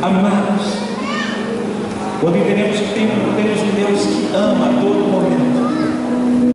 Amados, quando entendemos que temos um Deus que ama